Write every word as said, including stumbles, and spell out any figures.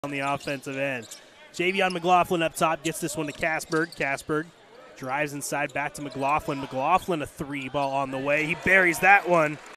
on the offensive end. Javion McLaughlin up top gets this one to Casberg. Casberg drives inside back to McLaughlin. McLaughlin a three ball on the way. He buries that one.